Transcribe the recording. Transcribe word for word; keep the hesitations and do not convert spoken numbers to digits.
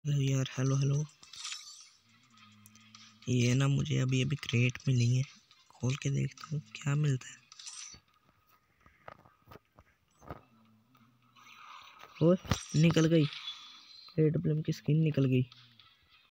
Hello यार, hello hello. ये ना मुझे अभी अभी क्रेट मिली है, खोल के देखता हूँ क्या मिलता है। और निकल गई, रेड ब्लम की स्किन निकल गई।